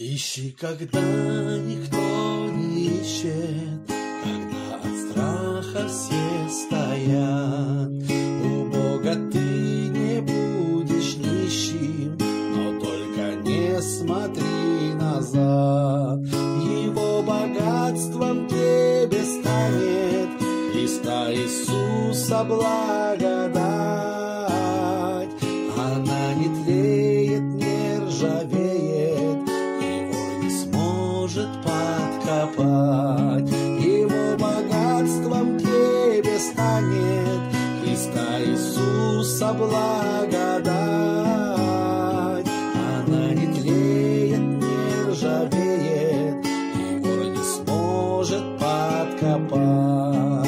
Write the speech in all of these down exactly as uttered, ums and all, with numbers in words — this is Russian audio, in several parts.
Ищи, когда никто не ищет, когда от страха все стоят. У Бога ты не будешь нищим, но только не смотри назад. Его богатством тебе станет Христа Иисуса благодать. Она не тлеет, не ржавеет, его не сможет подкопать. Его богатством тебе станет Христа Иисуса благодать. Она не тлеет, не ржавеет, его не сможет подкопать.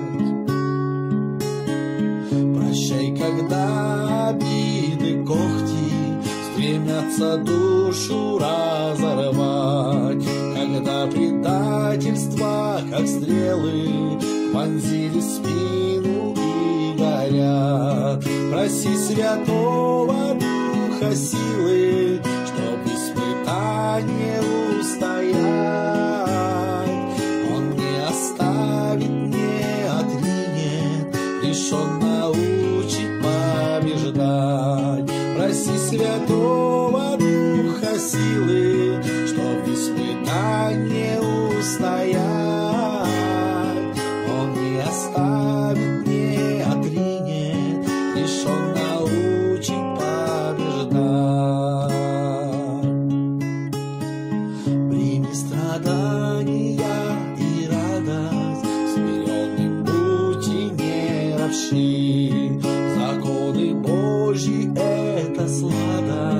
Прощай, когда обиды, когти стремятся душу разорвать, когда предательства, как стрелы, вонзили в спину и горят. Проси Святого Духа силы, чтоб испытание устоять. Он не оставит, не отринет, лишь Он научит побеждать. Проси Святого Духа силы, чтоб в испытании устоять. Он не оставит, не отринет, лишь Он научит побеждать. Прими страдания и радость, смиренным будь и не ропщи. Законы Божьи — это сладость,